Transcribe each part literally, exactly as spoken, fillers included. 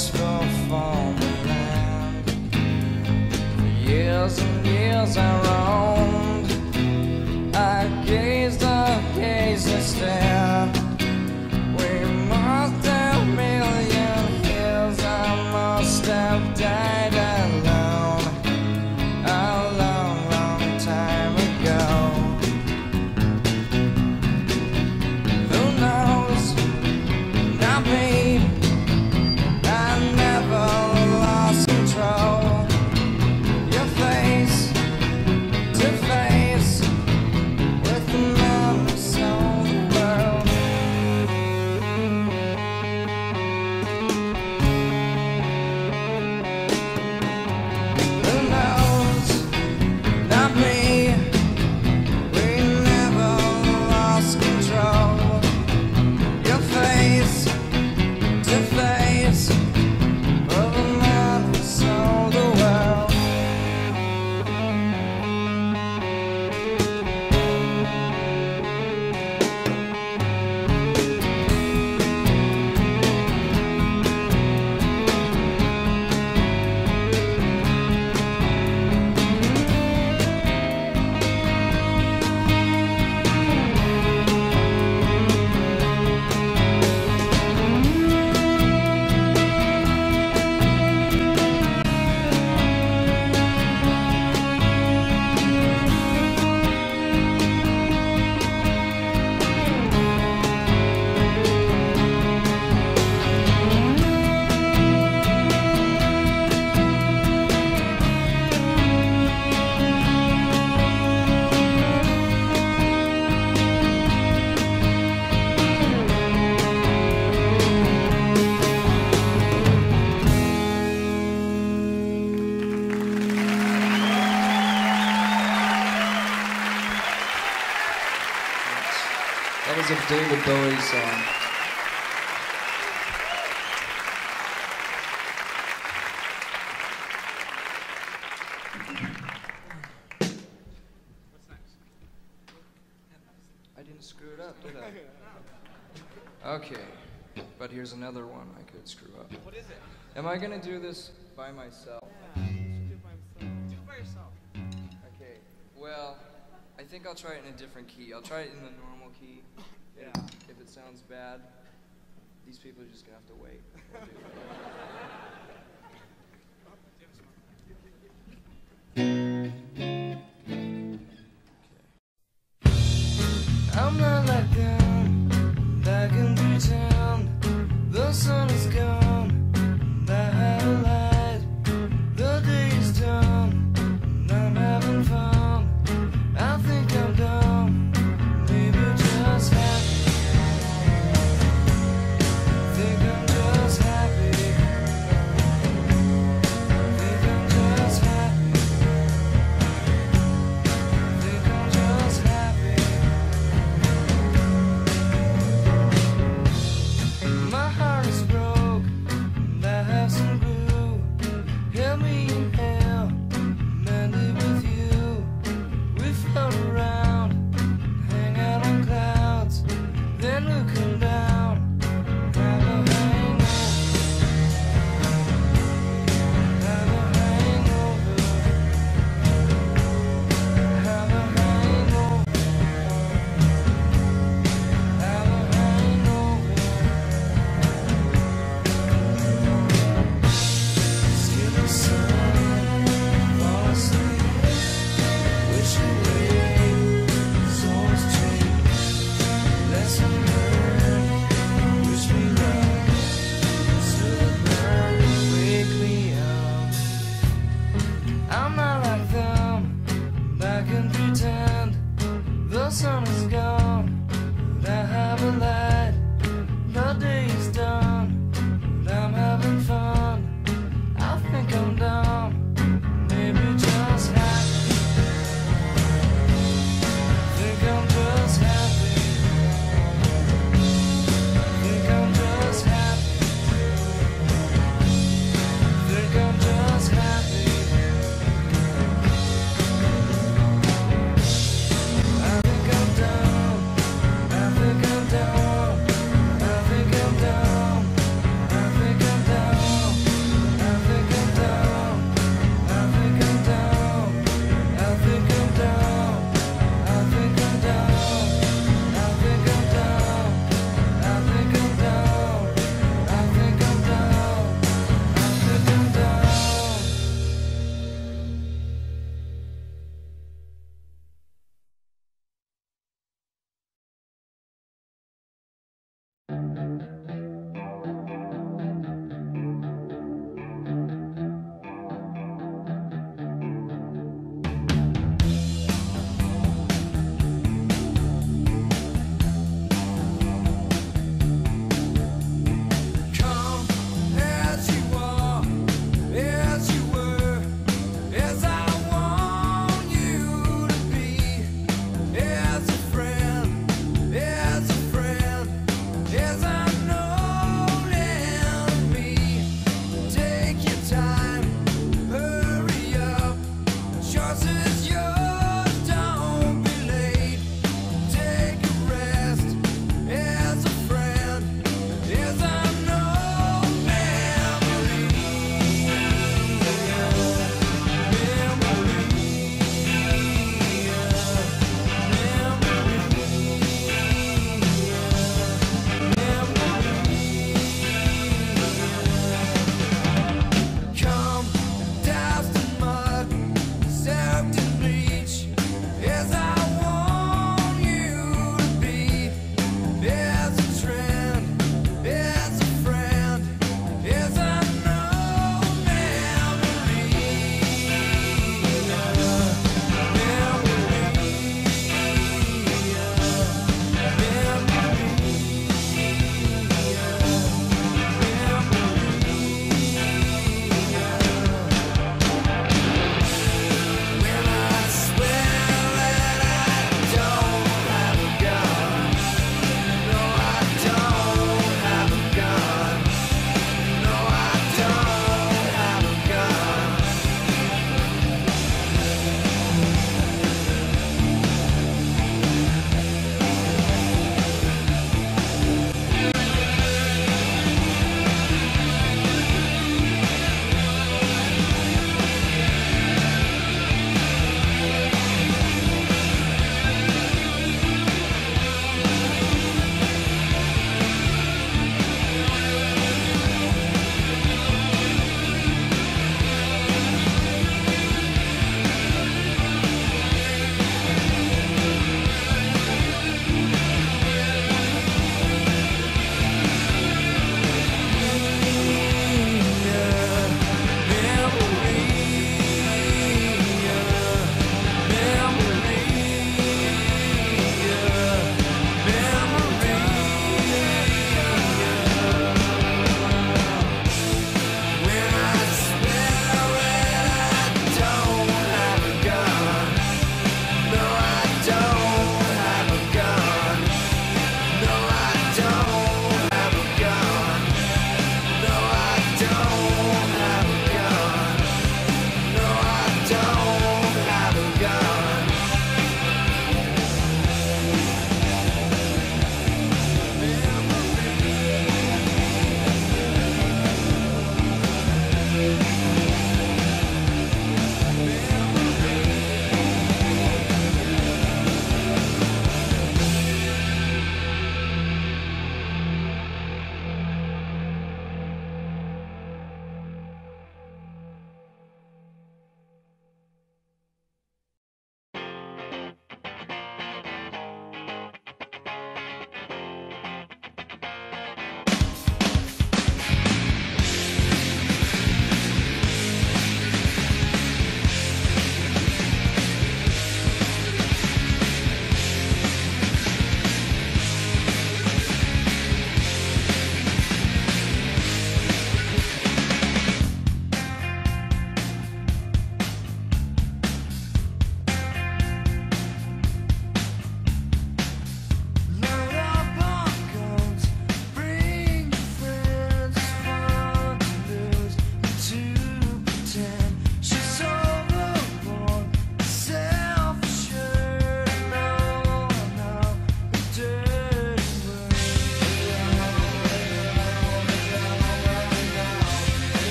for foreign land. For years and years I roamed, I gazed, I gazed and stared. We must have million years, I must have died alone a long, long time ago. Who knows? Not me. I never lost control. Your face to face with the man who sold the world. Who knows? Not me. We never lost control. Your face to face of a man who sold the world. That was a David Bowie song. I didn't screw it up, did I? Okay, but here's another one I could screw up. What is it? Am I gonna do this by myself? Yeah, you should do it by himself. Do it by yourself. Okay, well, I think I'll try it in a different key. I'll try it in the normal key. Yeah. If it sounds bad, these people are just gonna have to wait. I'm not like them, back in pretend. The sun is gone, and I had a light. The day is done, and I'm having fun. I think I'm done, maybe just happy. Think I'm just happy.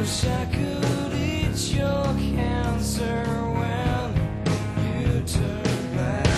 wish I could eat your cancer when you turn back.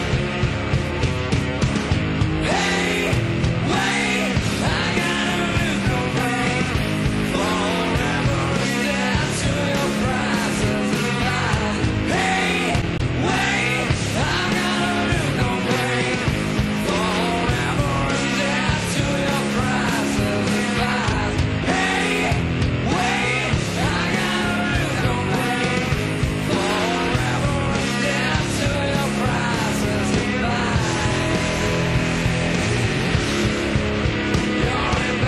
Hey, wait, I got a new complaint. Forever dead to your prices of life. Hey, wait, I got a new complaint. Forever dead to your prices of life. Hey, wait, I got a new complaint. Forever dead to your prices of life. You're in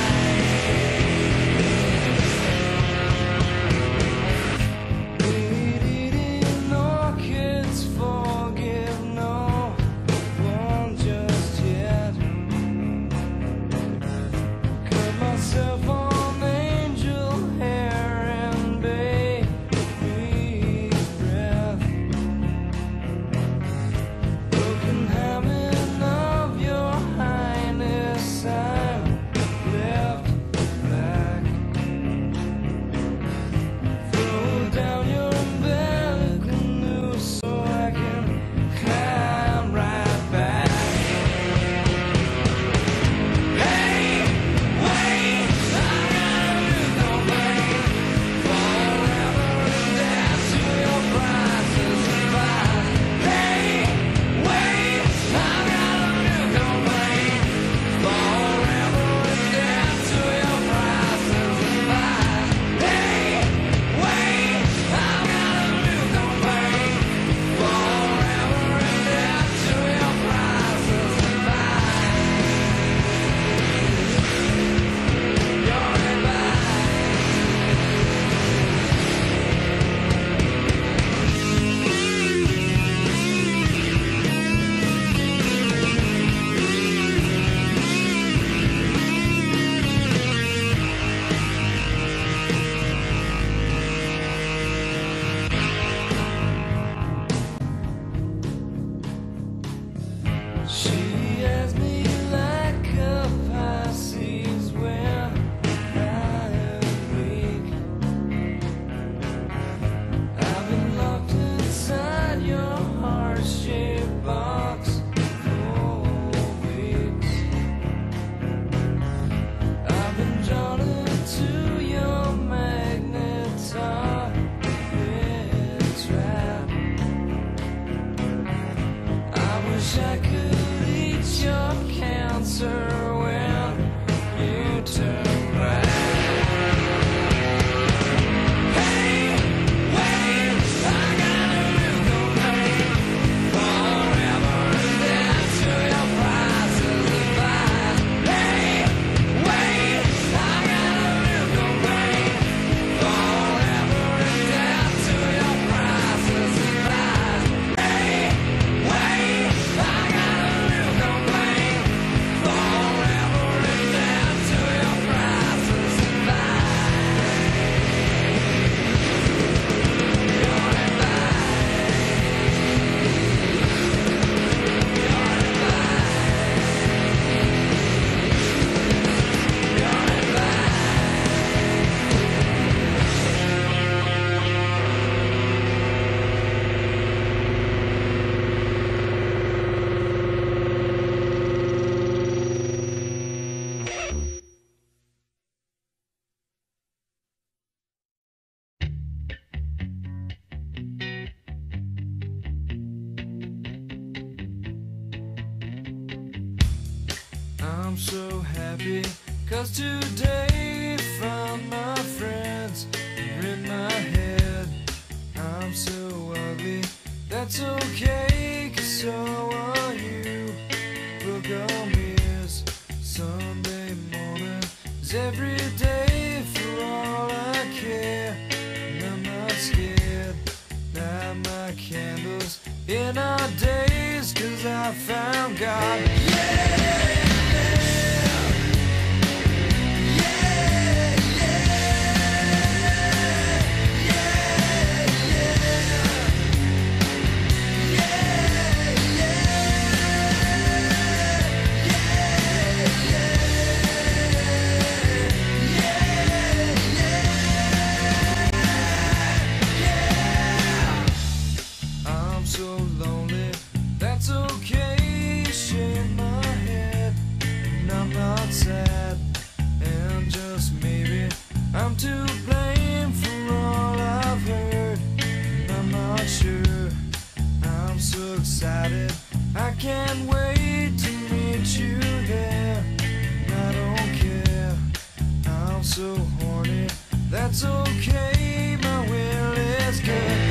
Eating orchids, forgive no one just yet. Cut myself on angel hair and baby's breath. Broken habit of your highness, I'm left back. Throw down your umbilical noose so I can climb right back. Hey, wait, I got a new complaint. Forever dead to your prices of life. Hey, wait, I got a new complaint. Forever dead to your prices of life. Hey, wait, I got a new complaint. Forever dead to your prices of life. You're in She has me like a Pisces when I am weak. I've been locked inside your heart-shaped box for weeks. I've been drawn into your magnet trap. I wish I could eat your cancer when you turn back. Hey, wait, I got a new complaint. Forever dead to your prices of life. Hey, wait, I got a new complaint. Forever dead to your prices of life. Hey, wait, I got a new complaint. Forever dead to your prices of life. You're in I'm so happy, cause today found my friends are in my head. I'm so ugly, that's okay, cause so are you. Book on mirrors, Sunday morning is every day for all I care. And I'm not scared, light my candles in our days, cause I found God. Yeah! Yeah. not sad. And just maybe I'm to blame for all I've heard. And I'm not sure. I'm so excited, I can't wait to meet you there. And I don't care, I'm so horny. That's okay, my will is good.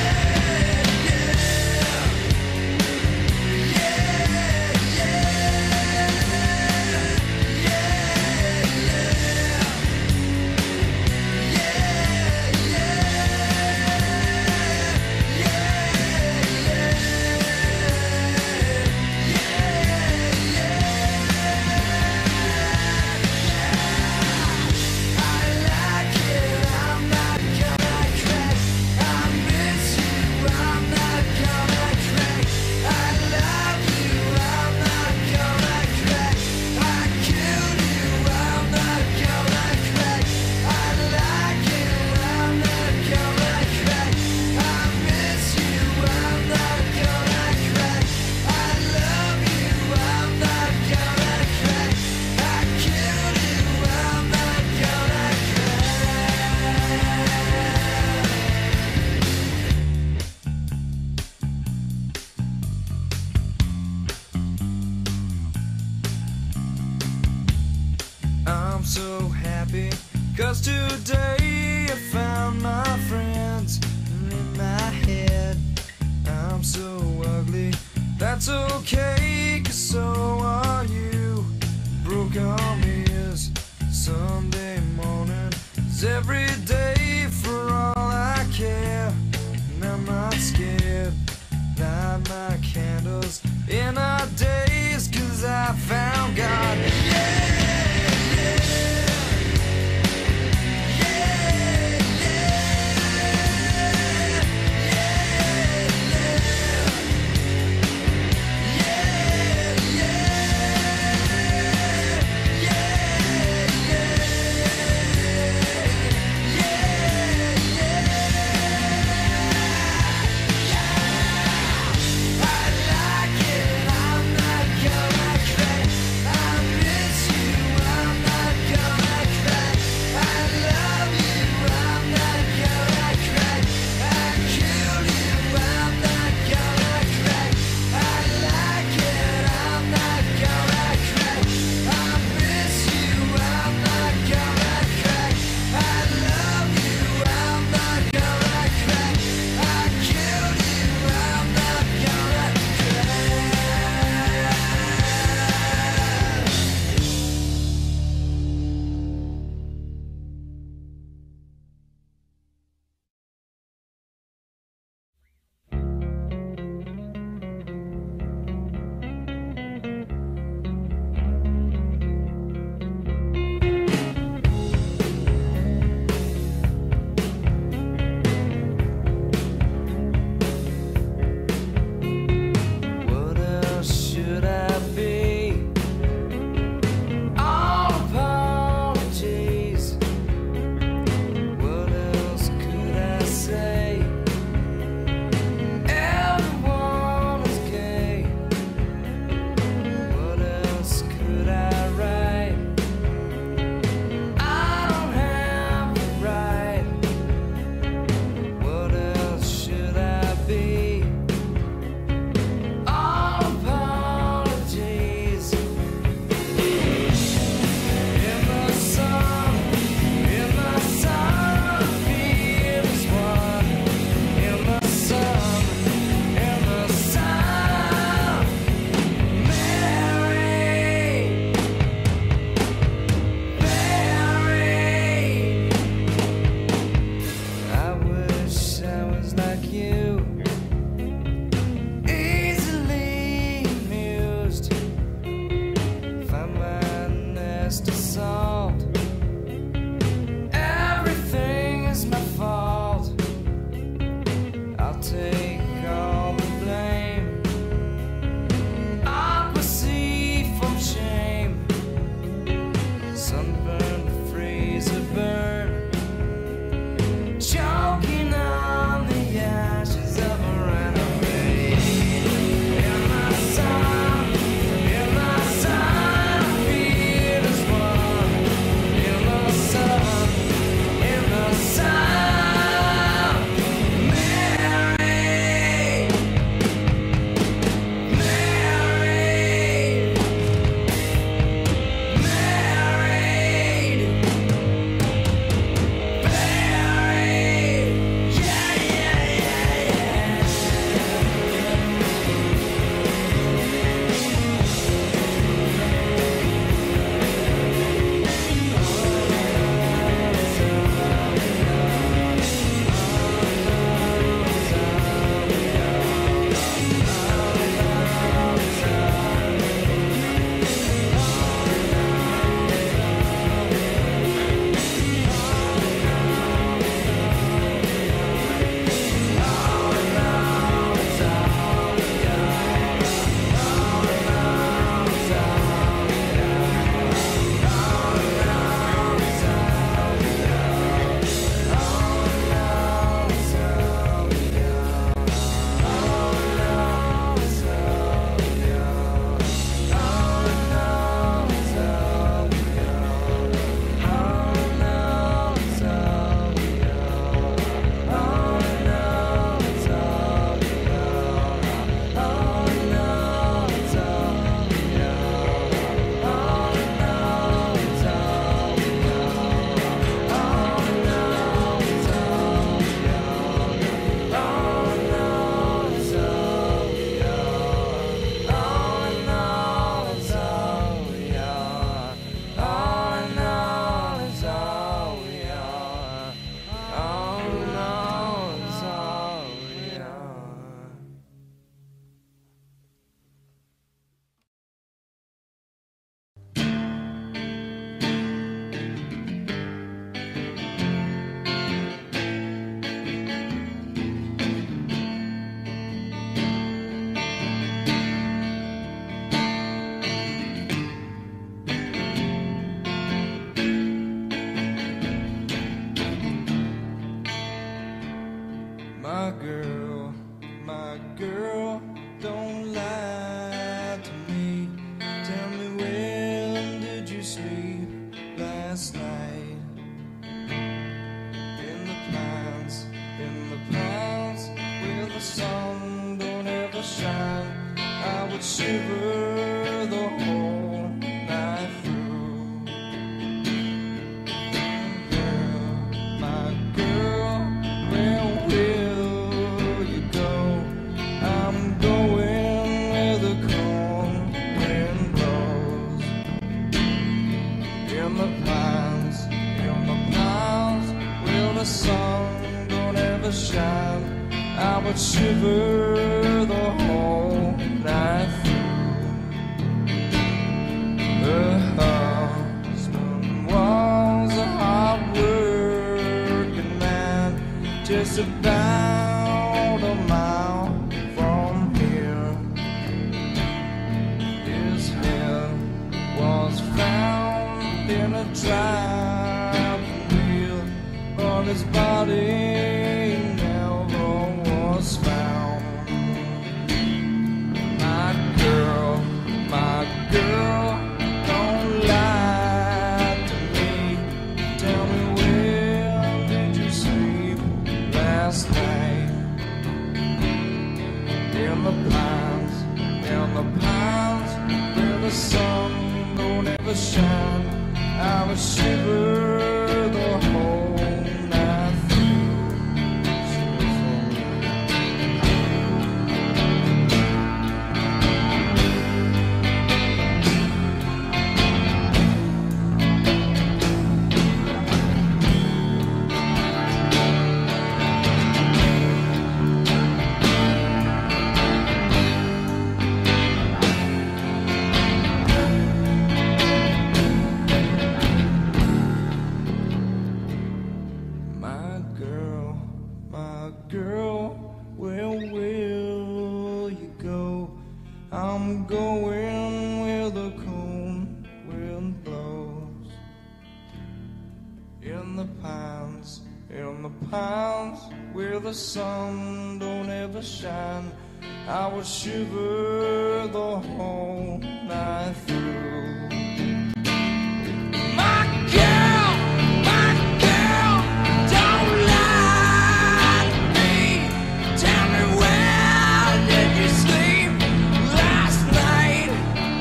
I'm so happy, cause today I found my friends. And in my head, I'm so ugly. That's okay, cause so are you. Broke arm is Sunday morning, is every day for all I care. And I'm not scared, light my candles in our days, cause I found God. Yeah! last night. In the pines, in the pines, where the sun don't ever shine, I would shiver the whole night through. Girl, my girl, where will you go? I'm going where the cold wind blows. In the pines, in the pines, where the sun don't ever shine, I would shiver the whole night through. Her husband was a hard-working man, just about a mile from here. His head was found in a driving wheel, but his body never was found. My girl, my girl, don't lie to me. Tell me, where did you sleep last night? In the pines, in the pines, where the sun don't ever shine, I would shiver the whole night through. My girl, my girl, where will you go? I'm going where the cold wind blows. In the pines, in the pines, where the sun don't ever shine, I will shiver the whole night through. My girl, my girl, don't lie to me. Tell me, where did you sleep last night?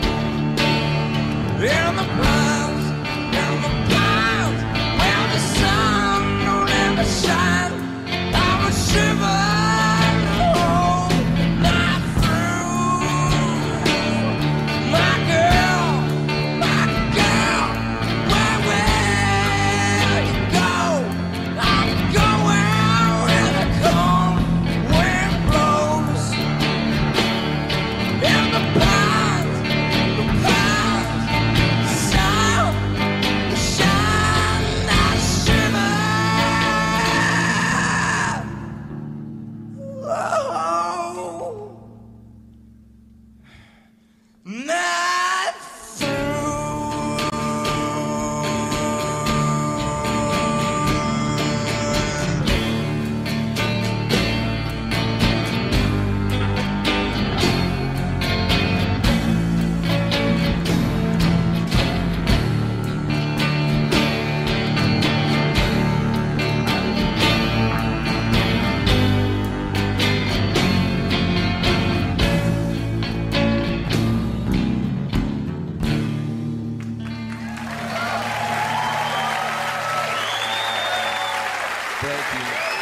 In the pines, in the pines, where the sun don't ever shine, I would shiver the whole night through. My girl, my girl, where will you go? I'm going where the cold wind blows. In the pines, the pines, the sun, the shine, I shiver. Oh, night through. Thank you.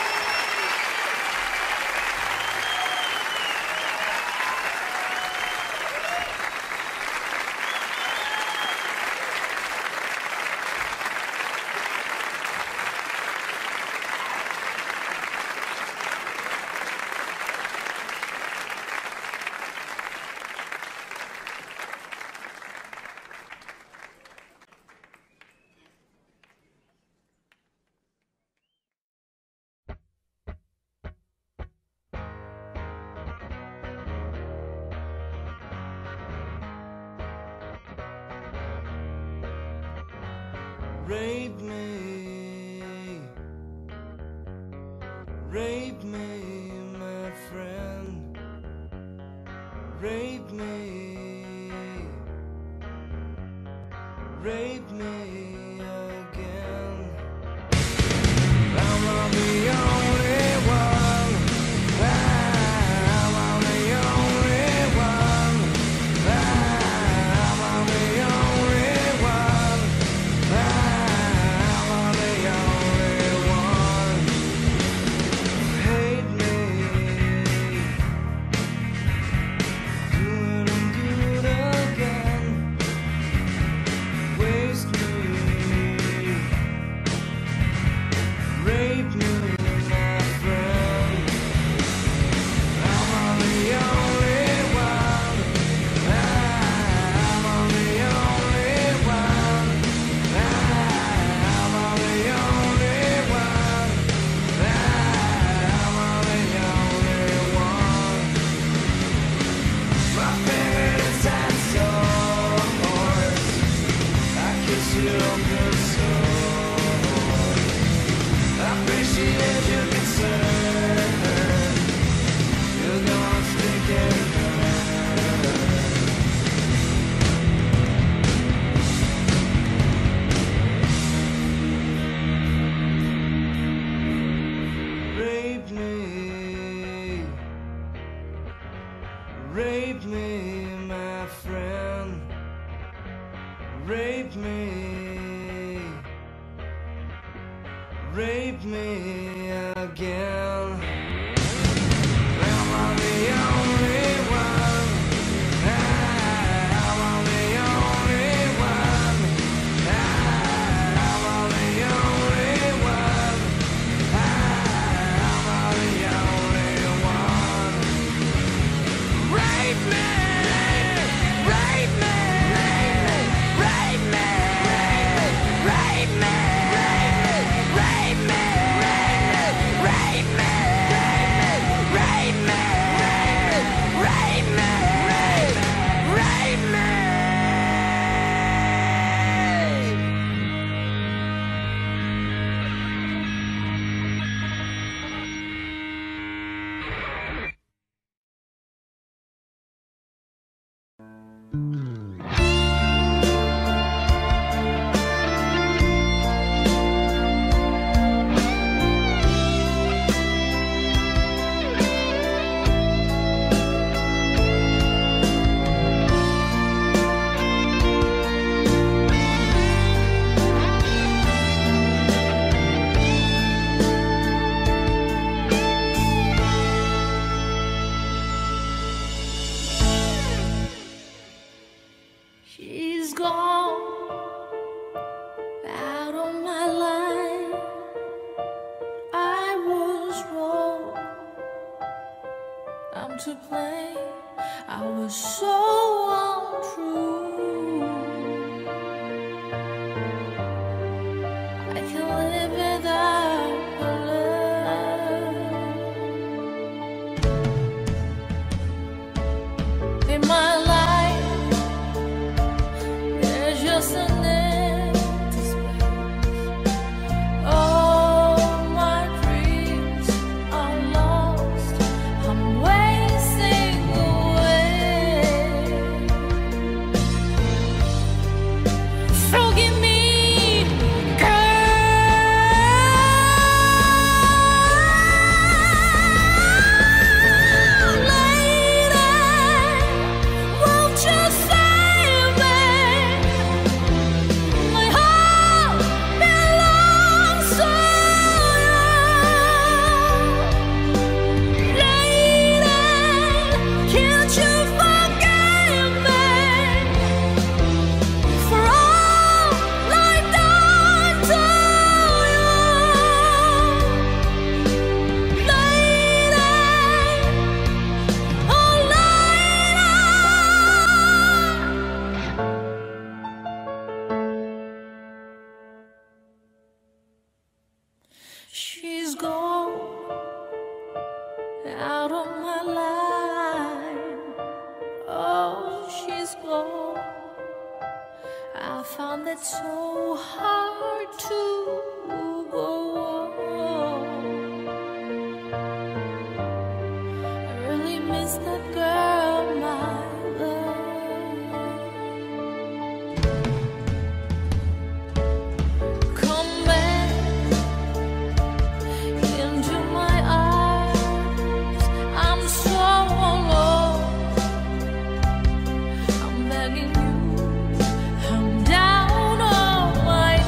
Rape me, rape me, my friend. Rape me, rape me rape me again. Am I the only one? Am I the only one? Am I the only one? Am I the only one? Rape me! Rape me! Rape me! Rape me! Rape me! Rape me! Rape me! Rape me! Rape me! She's gone out of my life. I was wrong. I'm to blame. I was so untrue. I can't live without her love. In my life, there's just an empty space. All my dreams are lost. I'm wasting away. Forgive me, girl. Lady, won't you save me? My heart belongs to you. Lady, can't you forgive me for all I've done to you? Lady, oh lady. She's gone out of my life. Oh, she's gone. I found it so hard to go on. I really miss that girl, my love. Come back into my arms. I'm so alone. I'm begging you. I'm down on my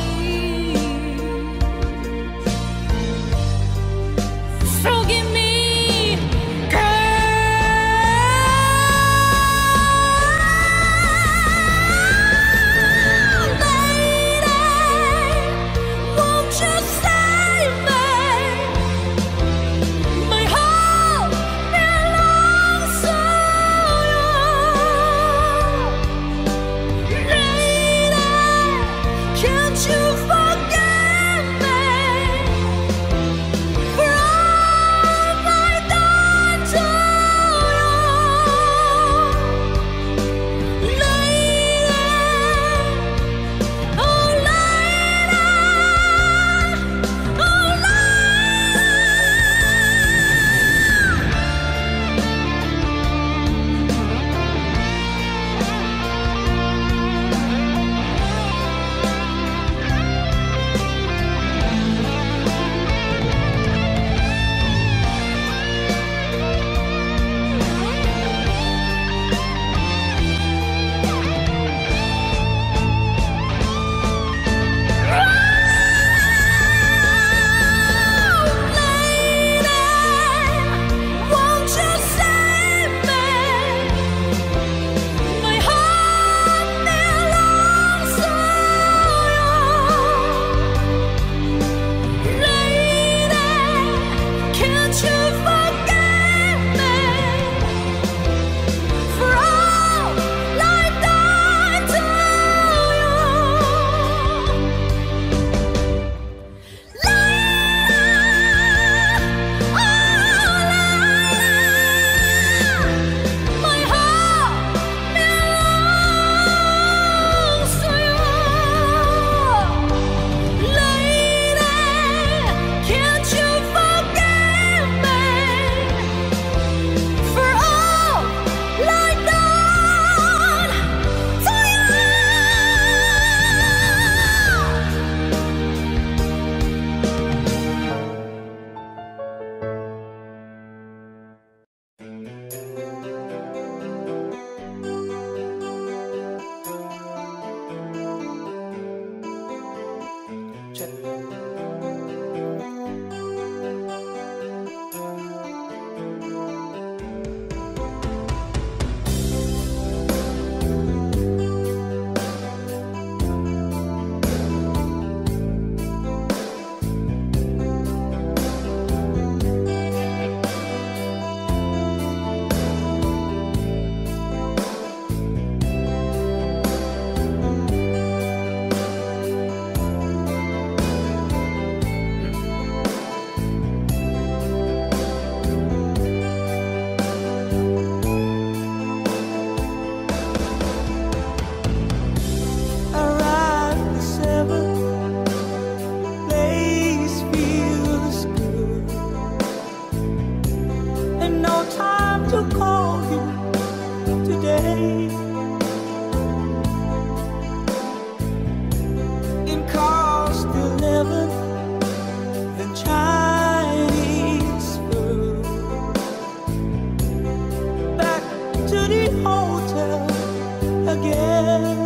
Check. To call you today in cost eleven, the Chinese food. Back to the hotel again.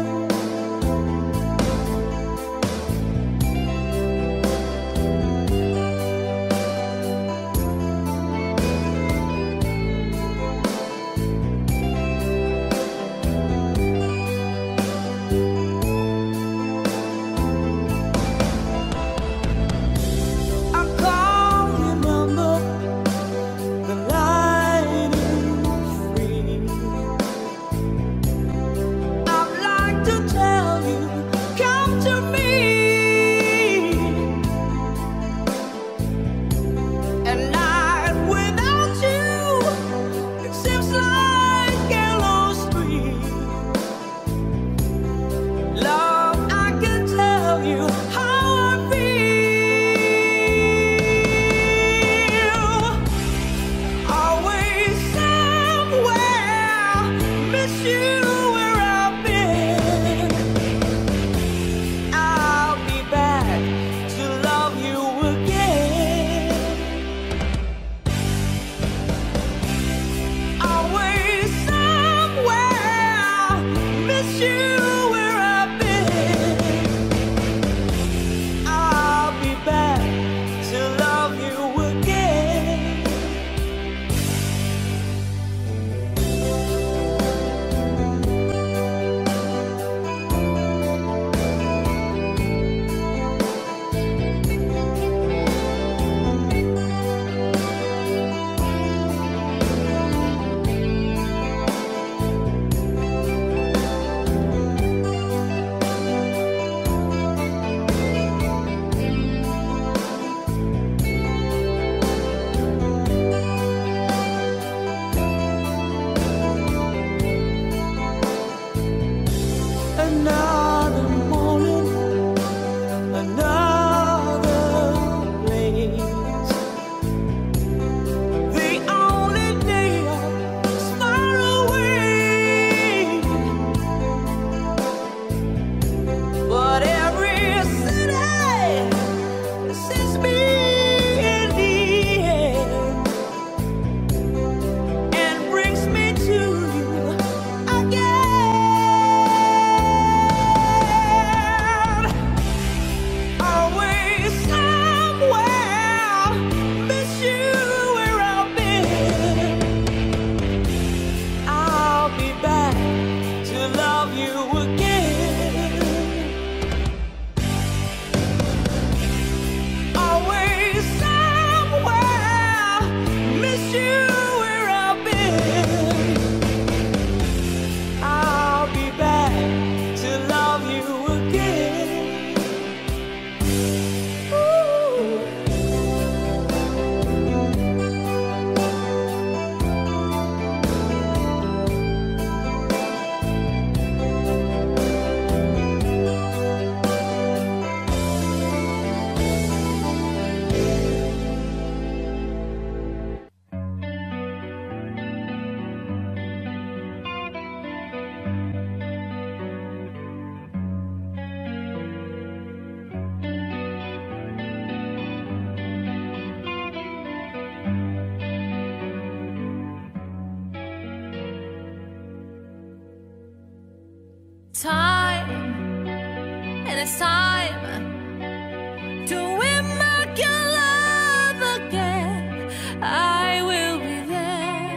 to win back your love again. I will be there.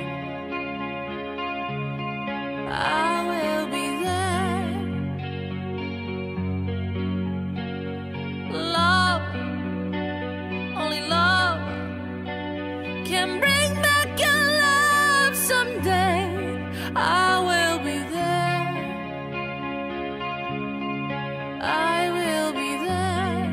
I will be there. Love, only love can bring back your love someday. I will be there. I will be there.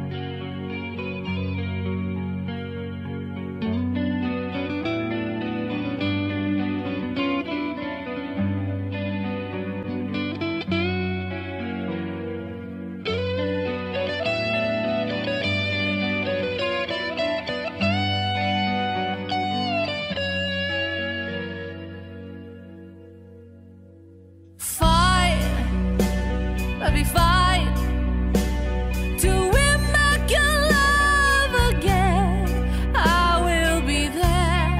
Fight, baby, fight to win back your love again. I will be there.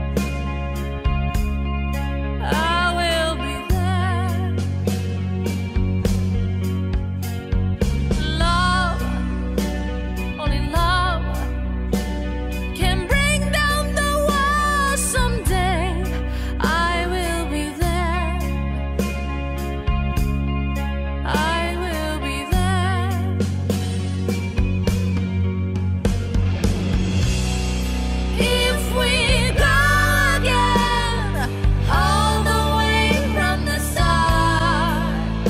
I will be there. Love, only love can bring down the walls someday. I will be there. I will be there. If we go again, all the way from the start,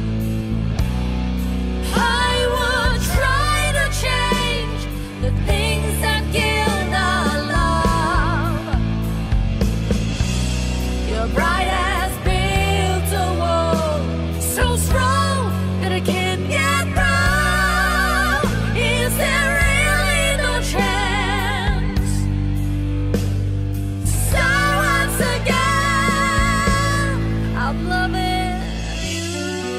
I would try to change the things that killed our love. Your bride has built a wall so strong that I can't get through. Is there really no chance? So once again, I'm loving you.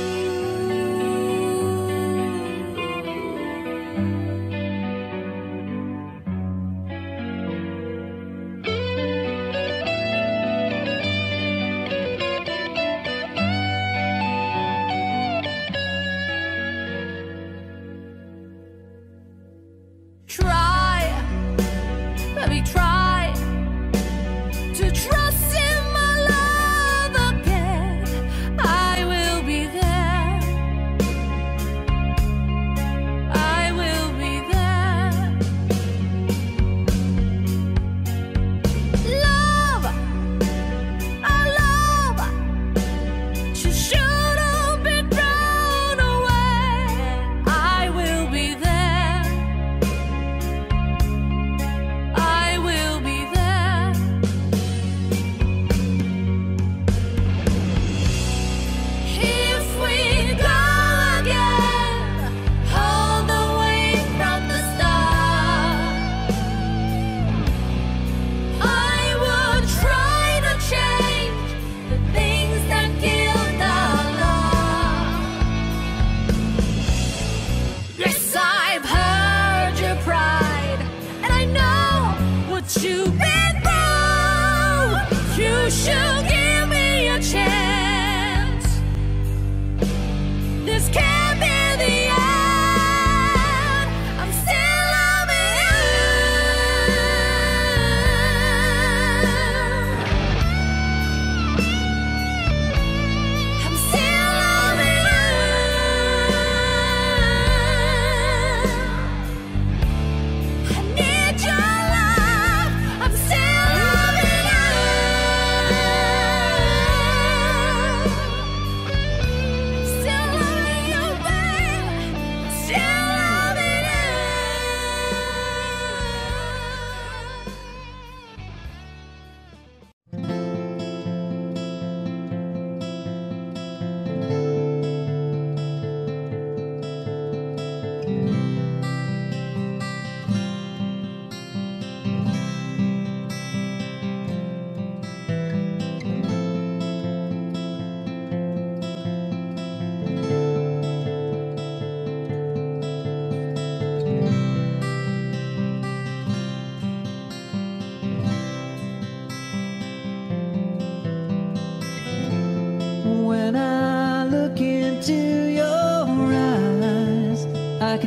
Try, baby, try to trust in my love again. I will be there. I will be there. Love, our love, you shouldn't be thrown away. I will be there. I will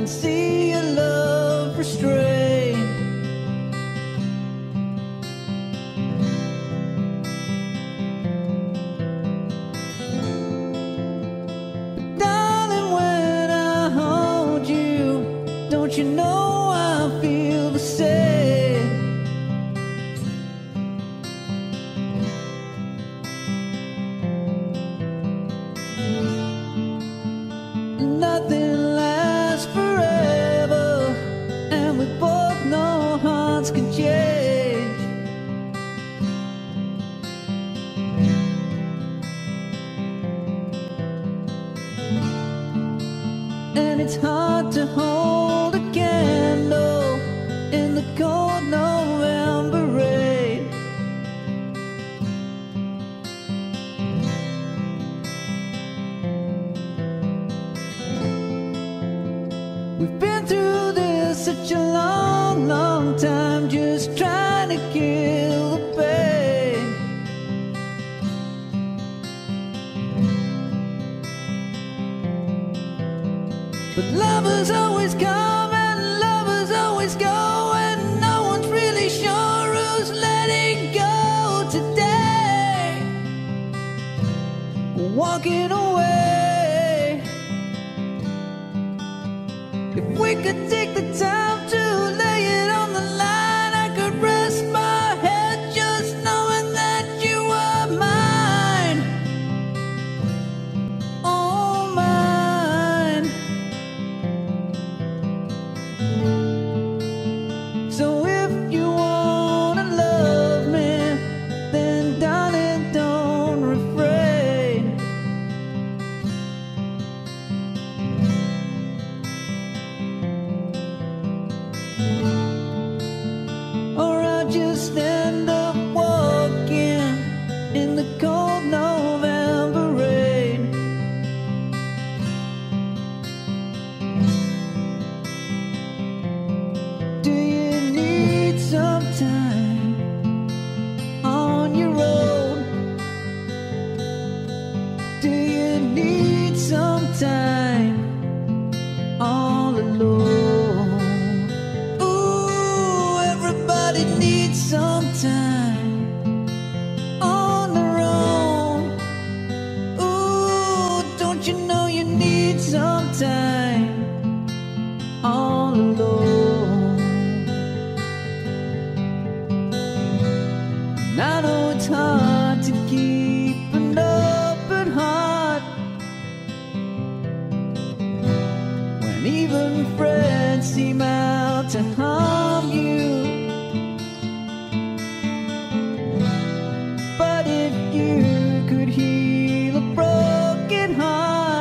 see your love restrained. But darling, when I hold you, don't you know I feel the same? Nothing lasts forever, and we both know hearts can change. And it's hard to hold a candle in the cold November rain. We've been through this such a long, long time, just trying to kill the pain. But lovers always come and lovers always go, and no one's really sure who's letting go today. Walking away. If we could take the time to lay it on the line, I could rest my head just knowing that you were mine. Oh, mine. So if you wanna love me, then darling, don't refrain. Or I'll just end up walking in the cold November rain. Do you need some time on your own? Do you need some time all alone? Ooh, everybody needs some time on their own. Ooh, don't you know you need some time all alone? And I know it's hard to keep an open heart when even friends seem out to harm you. But if you could heal a broken heart,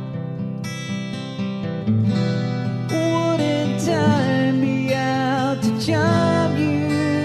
wouldn't time be out to charm you?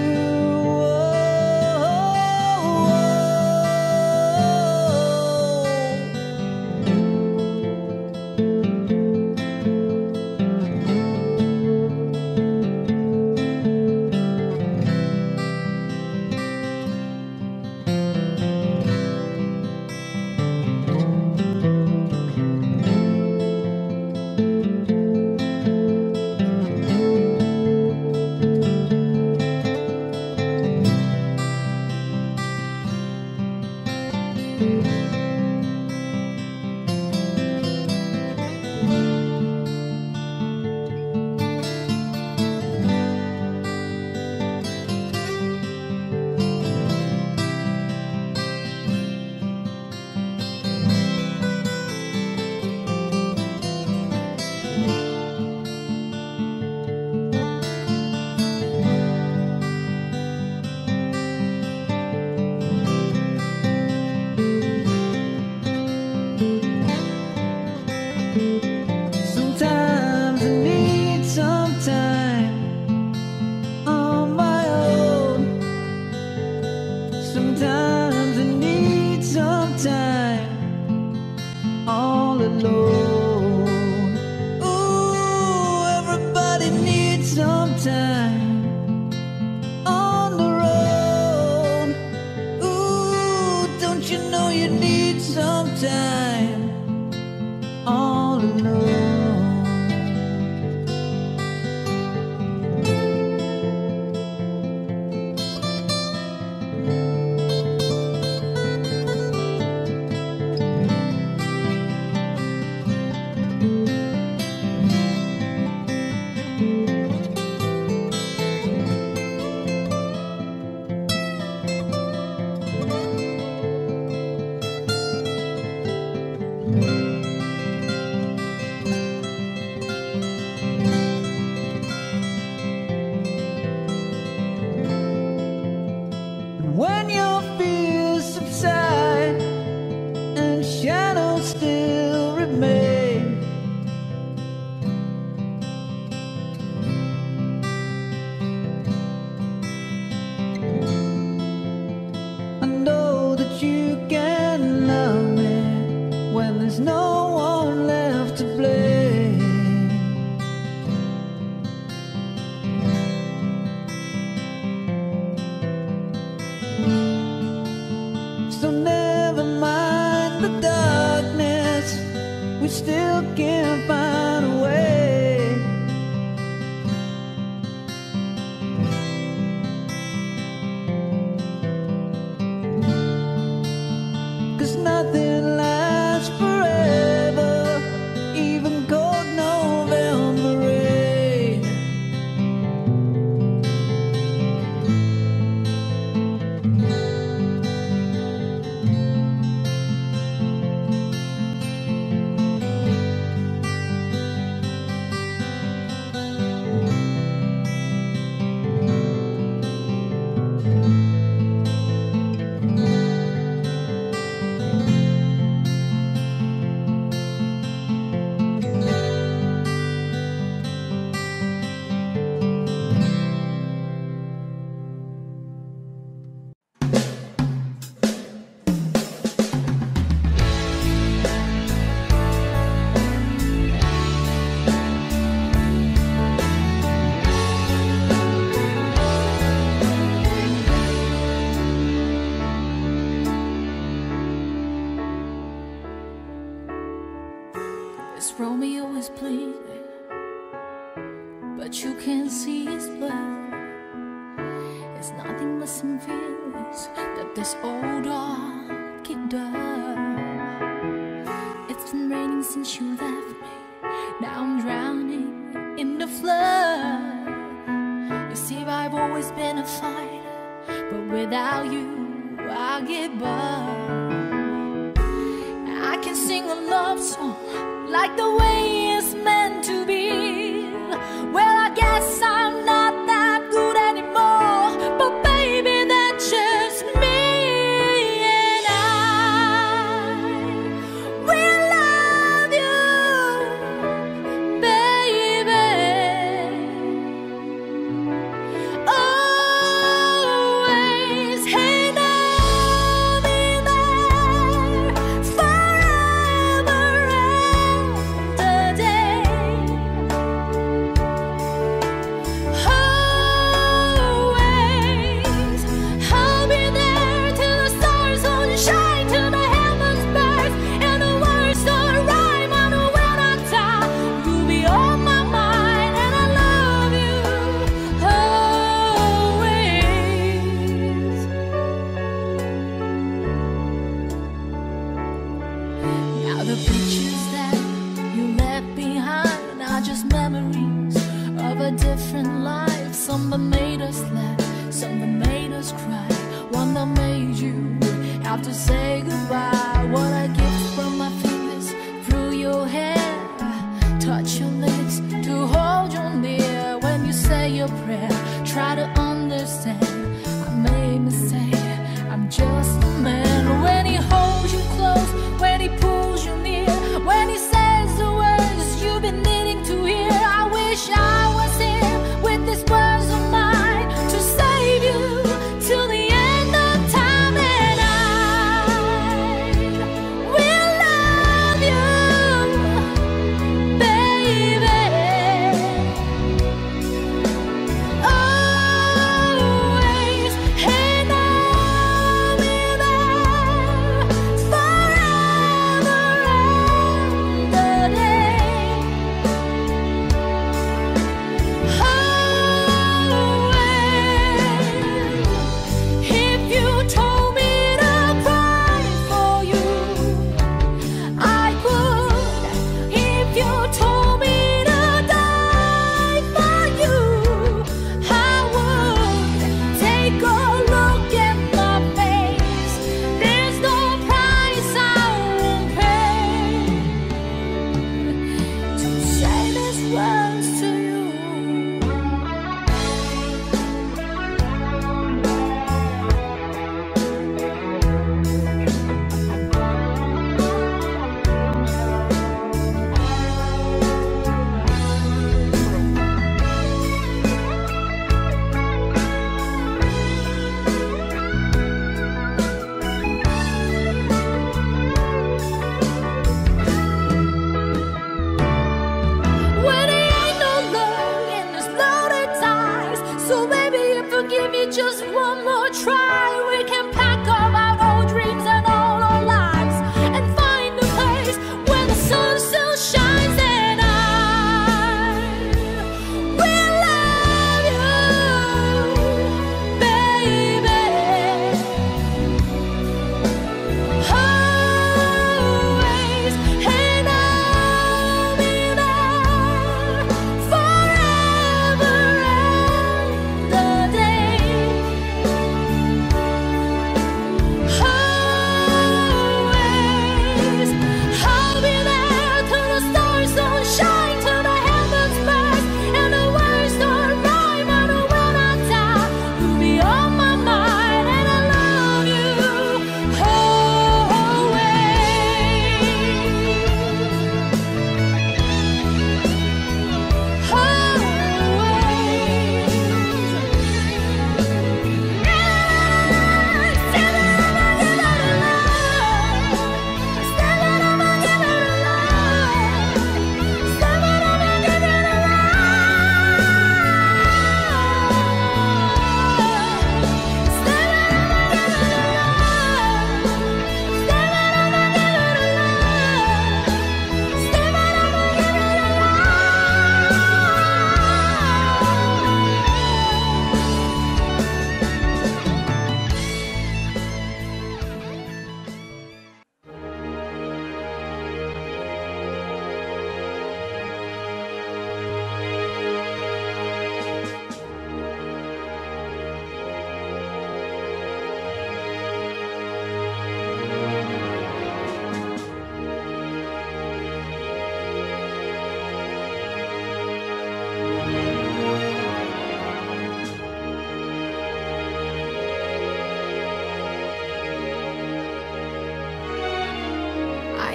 Sometimes I need some time on my own. Sometimes I need some time all alone. Ooh, everybody needs some time on their own. Ooh, don't you know you need some time all alone? but you can't see his blood. It's nothing but some feelings that this old dog kid does. It's been raining since you left me. Now I'm drowning in the flood. You see, I've always been a fighter, but without you, I get by. I can sing a love song like the way it's meant to be. Well, I guess I'm not that good anymore, but baby, that's just me, and I will love you, baby, always. And I'll be there forever and a day. Always, I'll be there till the stars don't shine, till the heavens burst, and the words don't rhyme. I know when I die, you'll be on my mind, and I love you always. Now the pictures that you left behind are just memories of a different life. Some that made us laugh, some that made us cry, one that made you have to say goodbye. What I get from my fingers through your hair, touch your lips to hold you near. When you say your prayer, try to understand. I made a mistake, I'm just a man. When he holds you close, when he pulls you near, when he says the words you've been needing to hear, I wish I was here with these words of mine to save you till the end of time, and I will love you, baby, always. And I'll be there forever and a day. Always, I'll be there till the stars don't shine, till the heavens burst, and the words don't rhyme. I know when I die, you'll be on my mind, and I love you always. And I'll be there forever and a day. Always, I'll be there till the stars don't shine, till the heavens burst, and the words don't rhyme. I know when I die, you'll be on my mind, and I love you always.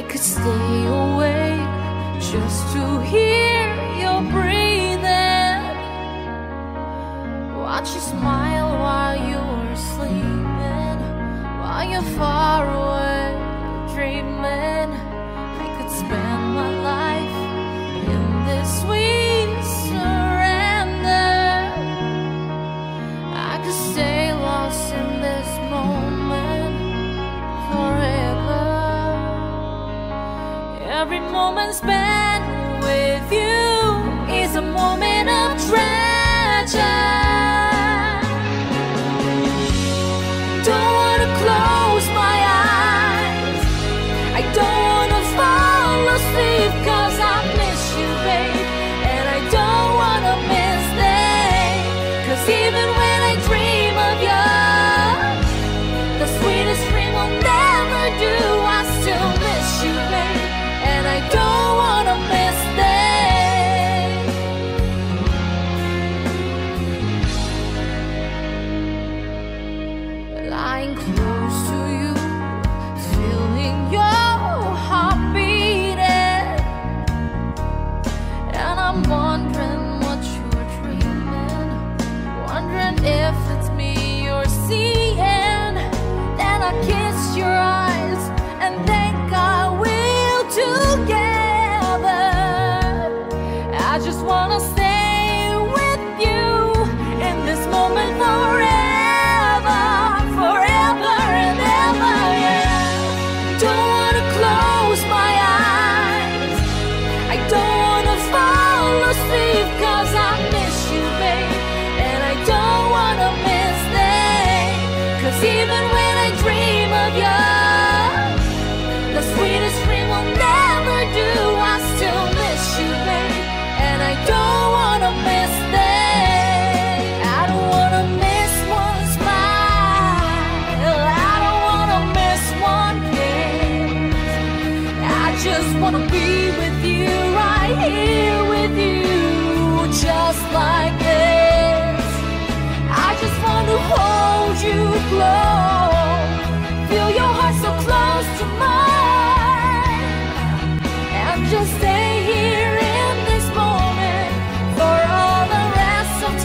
could stay awake just to hear your breathing, watch you smile while you're sleeping, while you're far away dreaming. I could spend my life in this sweet surrender. I could stay lost in this moment forever. Every moment spent with you is a moment of treasure. Don't wanna close my eyes, I don't wanna fall asleep, cause I miss you, babe, and I don't wanna miss them. Cause even when I dream of you, the sweetest dream will never do. I still miss you, babe, and I don't wanna miss them. Lying close to you, feeling your heart beating, and I'm wondering what you're dreaming, wondering if it's me you're seeing. Then I kiss your eyes and thank God we're together. I just wanna stay with you in this moment forever, forever and ever, yeah. Don't wanna close my eyes, I don't wanna fall asleep, cause I miss you, babe, and I don't wanna miss them. Cause even when I dream of you, the sweetest dream will never do. I still miss you, babe, and I don't wanna miss them. I don't wanna miss one smile, I don't wanna miss one kiss. I just wanna be with you, right here with you, just like this. I just wanna hold you close, feel your heart so close to mine, and just stay here in this moment for all the rest of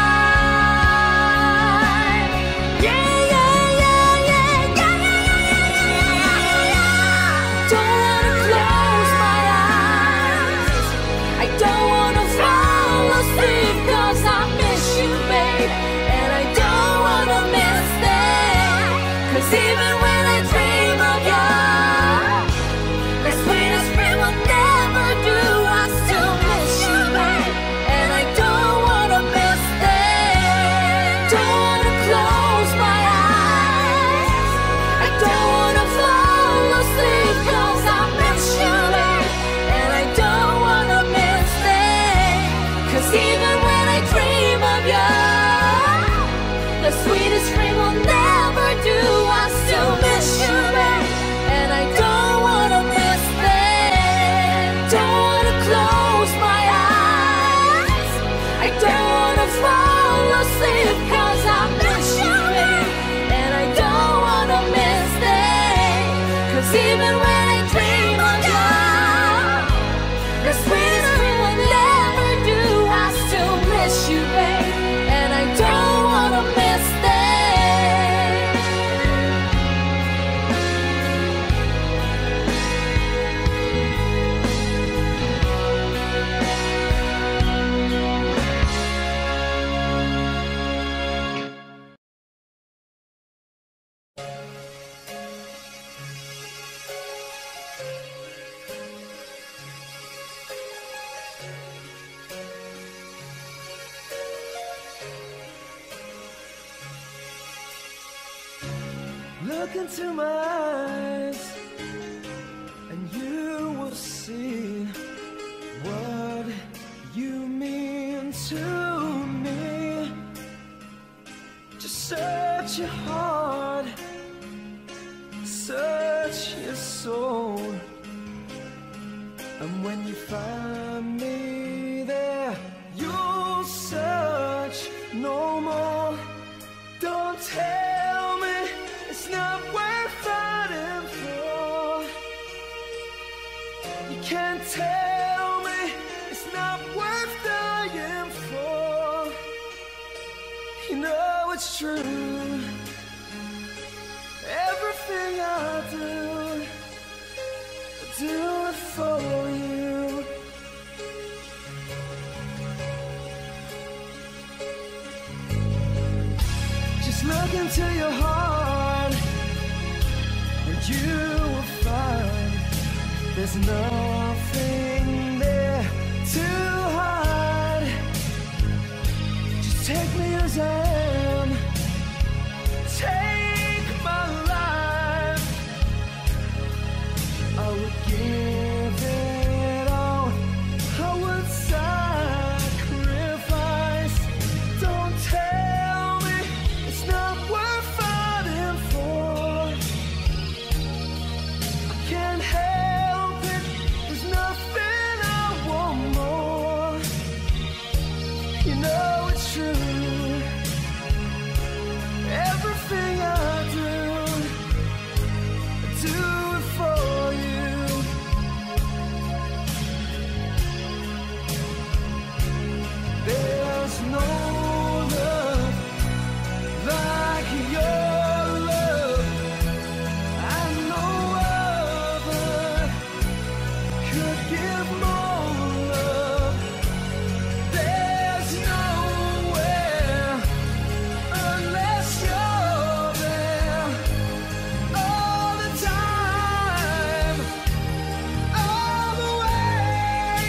time. Yeah, yeah, yeah, yeah, yeah, yeah, yeah, yeah. Don't wanna close my eyes, I don't wanna fall asleep, cause I miss you, babe, and I don't wanna miss them. Cause even when I dream of you, the sweetest dream will never do. I still miss you, babe, and I don't wanna miss them. Don't wanna close my eyes, I don't wanna fall asleep, cause I miss you, babe, and I don't wanna miss them. Cause even when I dream of you, the sweetest dream will never do. I still miss you, babe, and I don't wanna miss them. Don't wanna close my eyes, I don't wanna fall asleep, cause I miss you, babe, and I don't wanna miss them. Cause even when I dream of you, the sweetest dream will never do. I still miss you, babe, and I don't wanna miss them. Look into my eyes, and you will see what you mean to me. Just search your heart, search your soul, and when you find me there, you'll search no more. Don't tell me it's not worth fighting for. You know it's true. Everything I do, I do it for you. Just look into your heart, and you will find there's nothing there to hide. Just take me as I am. Take my life. I would give it all. I would sacrifice. Don't tell me it's not worth fighting for. I can't help it. There's nothing I want more. You know it's true. Everything I do, I do it for you. There's no love like your love. I know other could give more love. There's nowhere unless you're there all the time, all the way.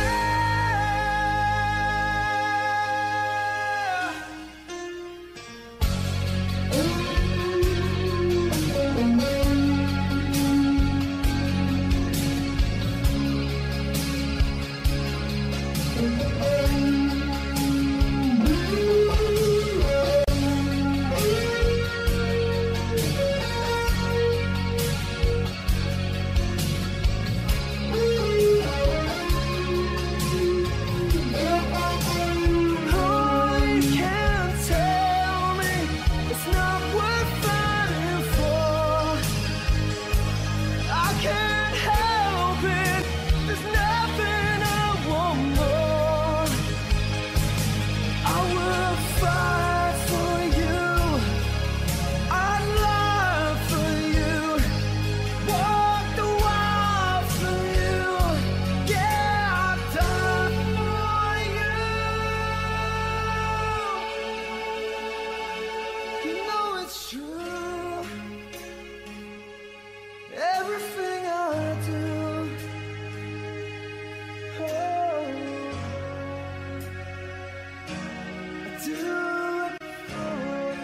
Oh, you can't tell me it's not worth fighting for. I can't help it. There's nothing I want more. I will fight for you. I'd lie for you. Walk the wild for you. Yeah, I've done for you. You know it's true. Everything I do, oh, I do it for you.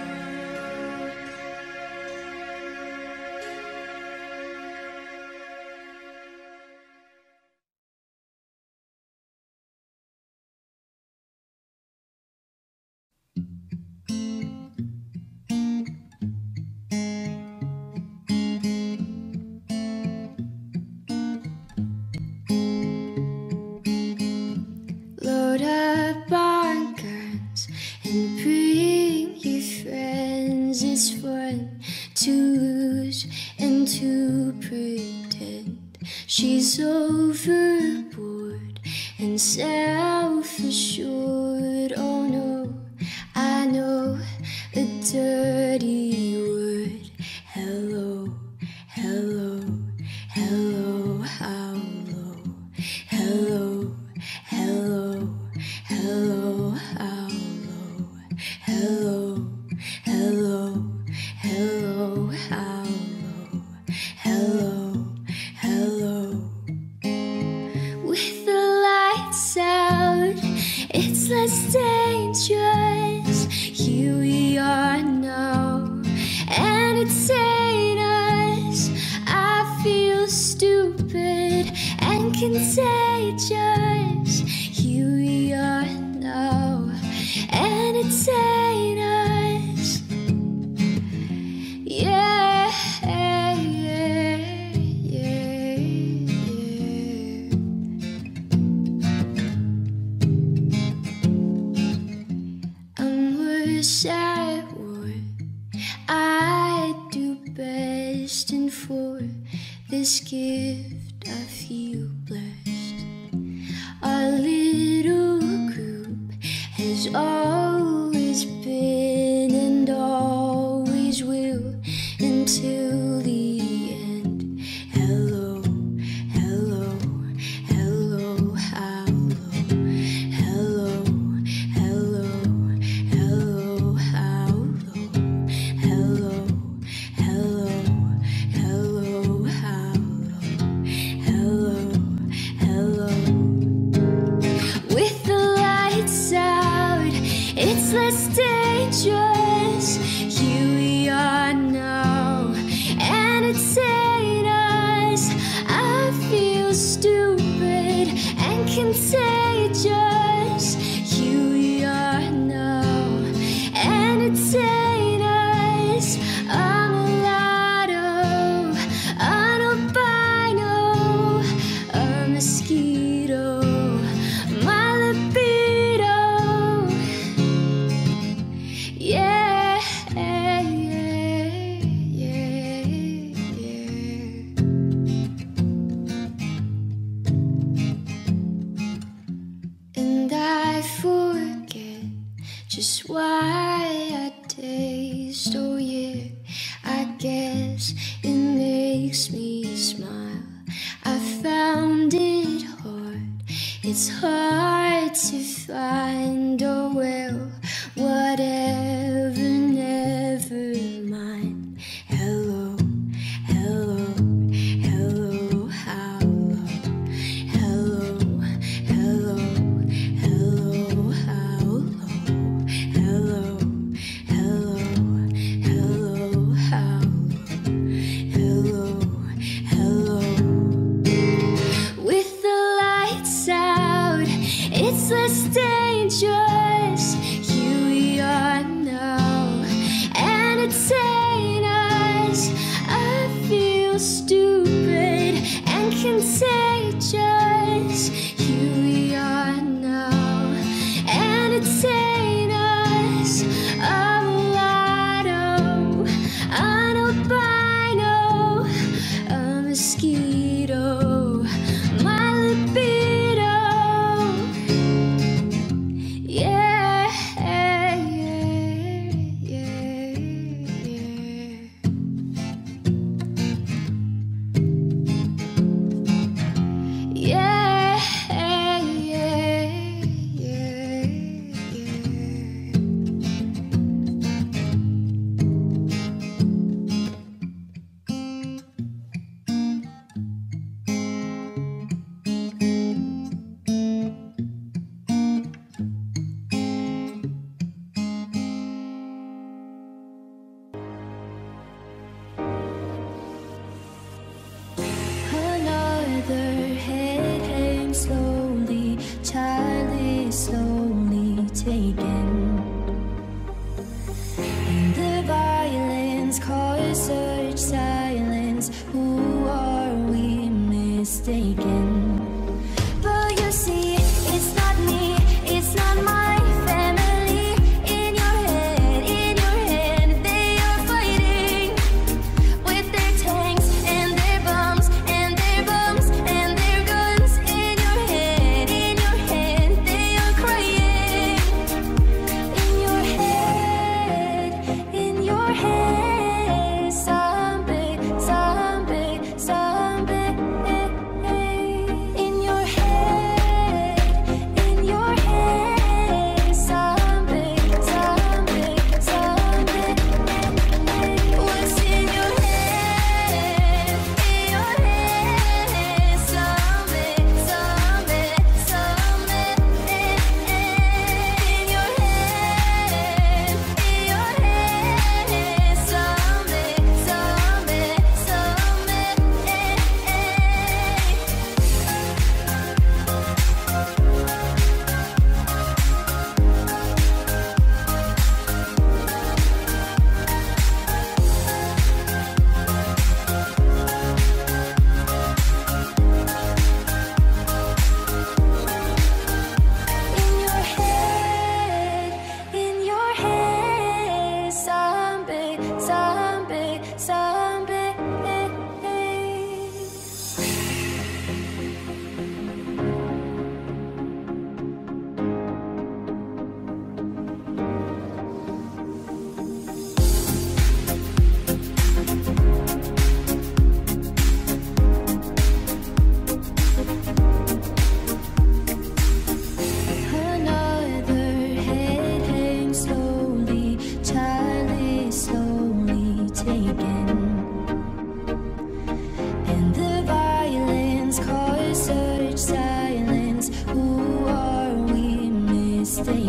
Load up on guns and bring your friends. It's fun to lose and to pretend. She's overboard and self-assured. Oh no, I know a dirty word. Hello, hello, hello, how low? Hello, hello, hello, how low? Hello, hello, hello, how low? Hello, hello. With the lights out, it's less dangerous. Here we are now, and it's ain't us. I feel stupid and contagious. Here we are now, and it's ain't us. Yeah, yeah, yeah, yeah. I'm worse at war. I do best, and for this gift I feel blessed. Our little group has always been till the end. Hello, hello, hello, how low? Hello, hello, hello, how low? Hello, hello, hello, how low? Hello, hello. With the lights out, it's less dangerous. Here we are now, entertain us. I feel stupid and contagious. Here we are now, entertain us. I'm a lotto, an albino, a mosquito, my libido. Yeah, yeah, yeah, yeah. And I forget just why I taste. Oh yeah, I guess it makes me smile. I found it hard, it's hard to find. Oh well, whatever, never mind. Hello, hello, hello, how low? Hello, hello, hello, how low? Hello, hello, hello, how low? Hello, hello. With the lights out, it's less dangerous. Here we are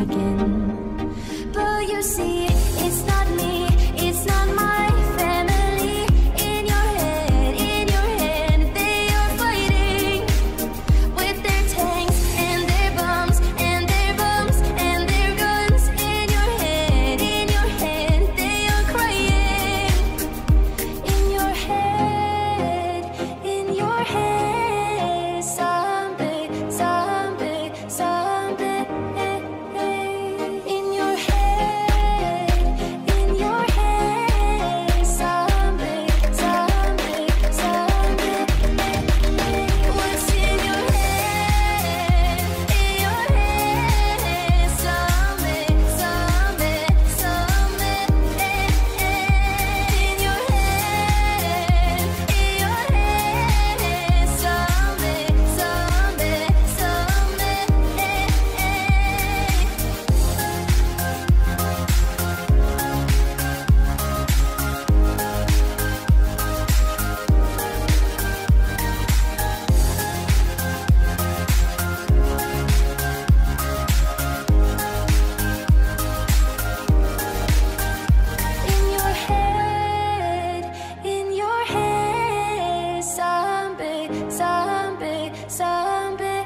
begin. But you see, it's not me, it's not my family. In your head, in your head, they are fighting with their tanks and their bombs and their bombs and their guns. In your head, in your head, they are crying. In your head, in your head, zombie, zombie, zombie. In your head, in your head, zombie, zombie, zombie. What's in your head? In your head, zombie, zombie, zombie. In your head, in your head, zombie, zombie, zombie. In your head, in your head, zombie, zombie, zombie.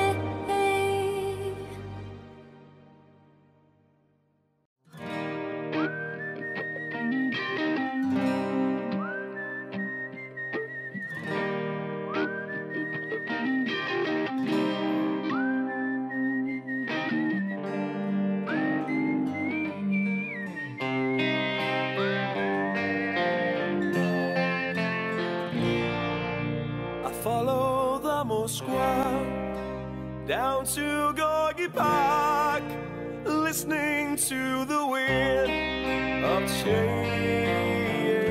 I follow the Moskva down to Gorky Park, listening to the wind of change.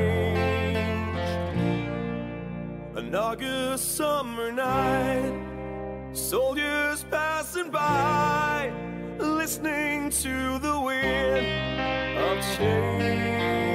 An August summer night, soldiers passing by, listening to the wind of change.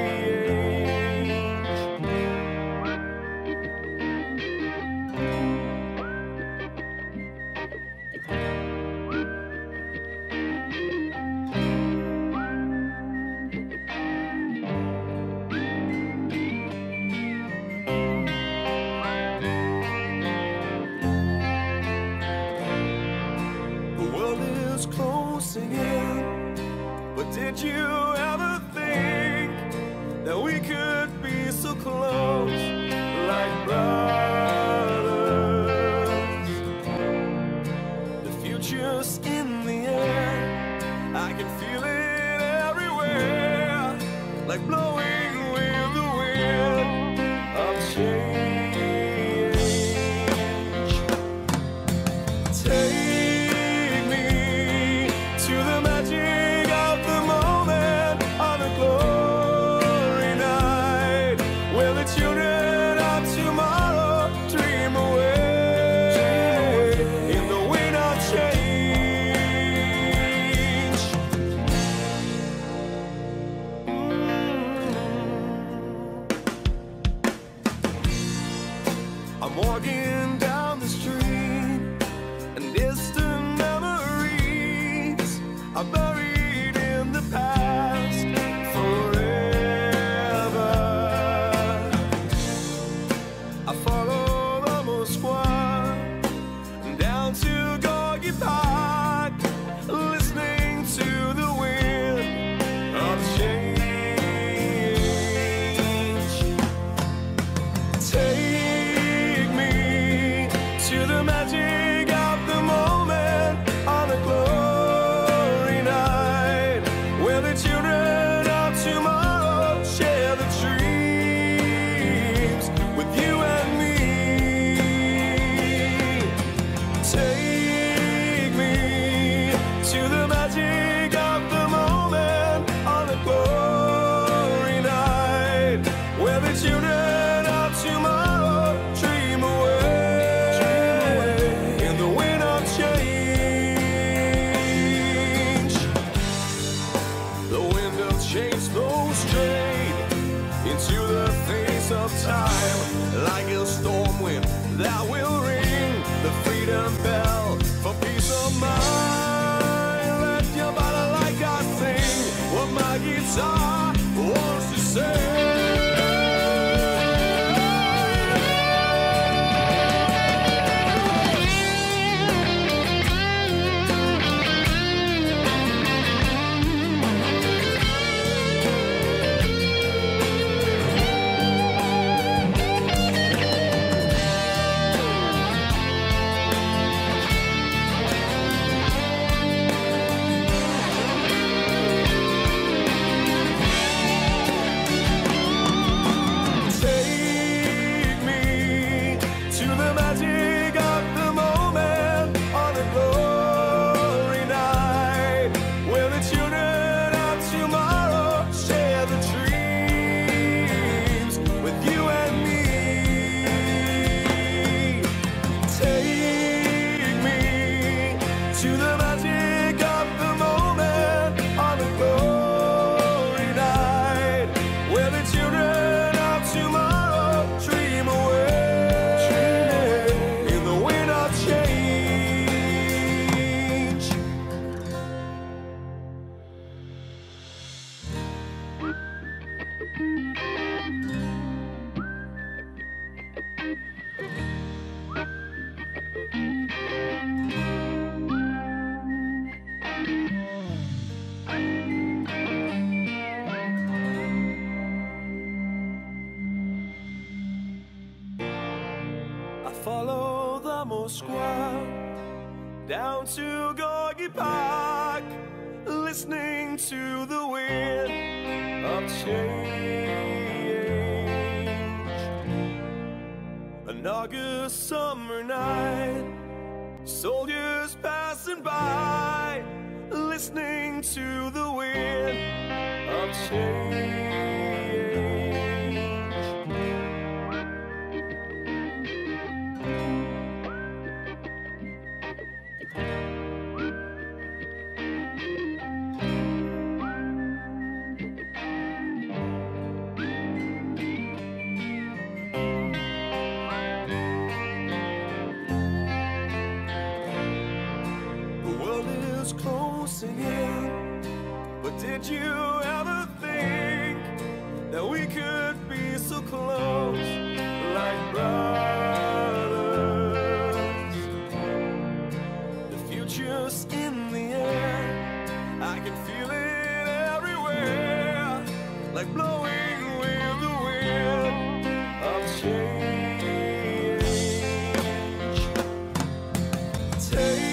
The world is closing in, but did you ever think that we could be so close, like brothers? The future's in the air, I can feel it everywhere, like blowing with the wind of change. Take me to the magic of the moment on a glory night, where the children of tomorrow dream away in the wind of change. Mm. I'm walking down the street, and distant memories are buried in the past forever. I follow the Moskva down to Gorky Park, listening to the wind of change. Take me to the magic of the moment on a glory night, where the children of tomorrow share the dreams with you and me. Take me to the magic of the moment on a glory night, where the children of tomorrow dream away in the wind of change. The wind of change blows straight into the face of time, like a storm wind that will ring the freedom bell for peace of mind. Let your body guitar wants to say. Follow the Moskwa down to Gorky Park, listening to the wind of change. An August summer night, soldiers passing by, listening to the wind of change. Closing in, but did you ever think that we could be so close, like brothers? The future's in the air, I can feel it everywhere, like blowing with the wind of change. Take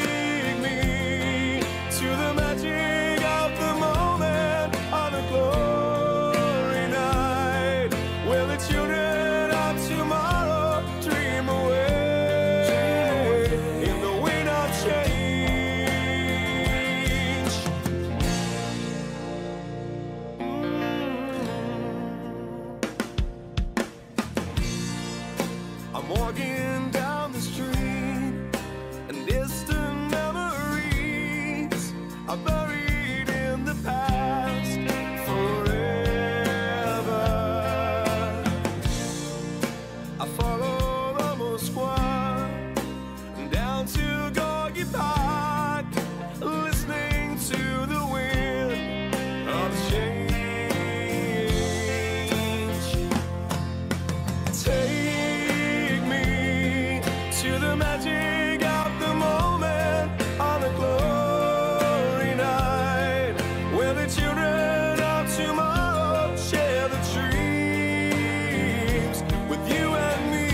walking down the street, and distant memories are buried in the past forever. I follow the Moskwa down to Gorky Park, listening to the wind of change. Take to the magic of the moment on a glory night, where the children of tomorrow share the dreams with you and me.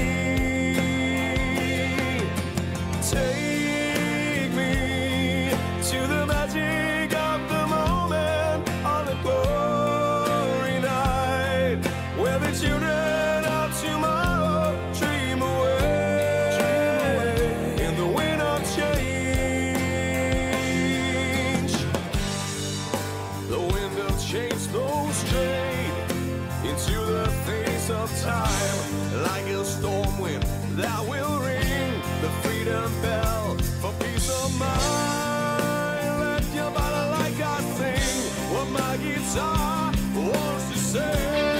Take me to the magic of the moment on a glory night, where the children of tomorrow dream away. Change flows straight into the face of time, like a storm wind that will ring the freedom bell for peace of mind. Let your body like I sing what my guitar wants to say.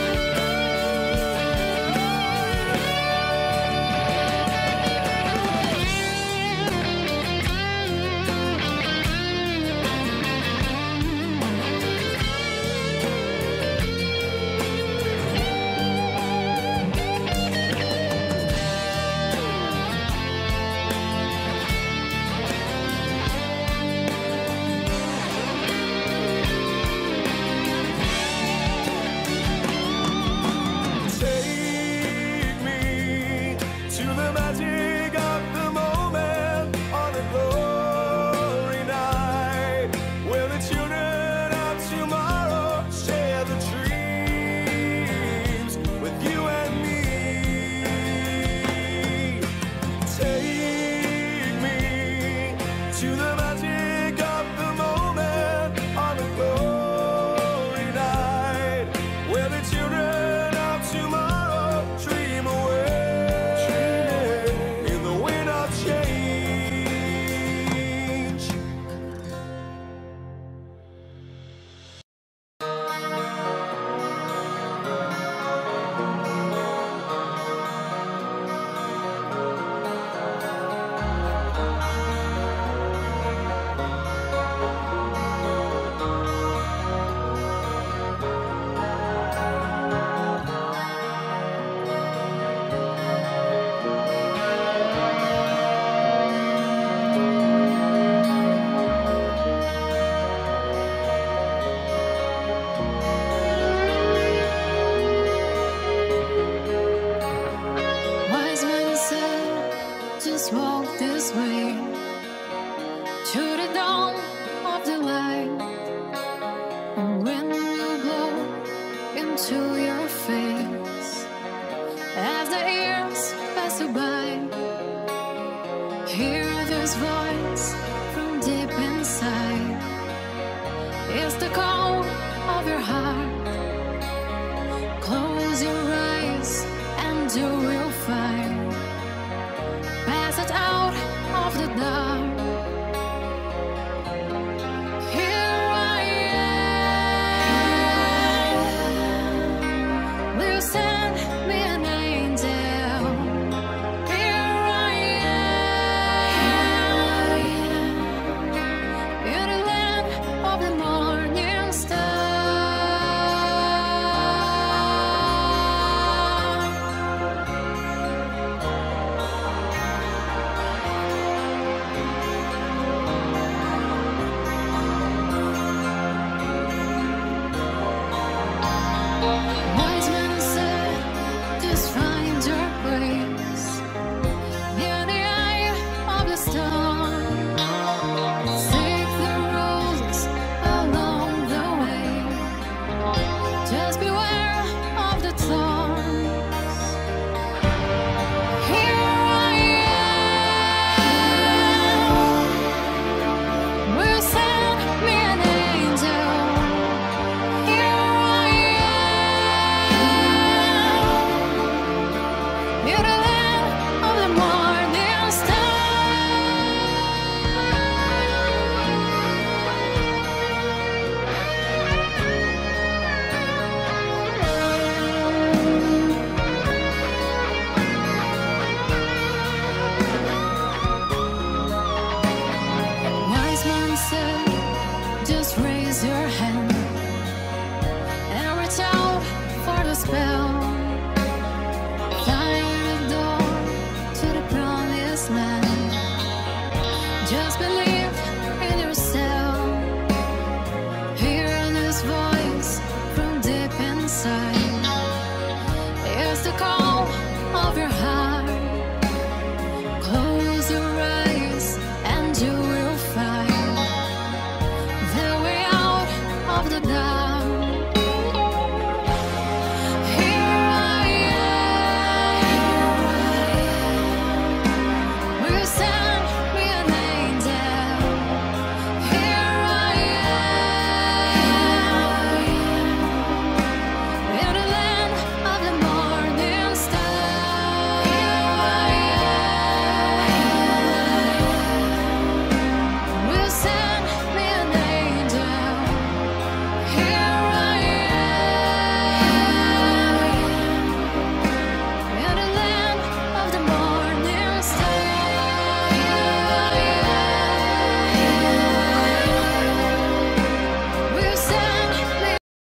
is the call of your heart.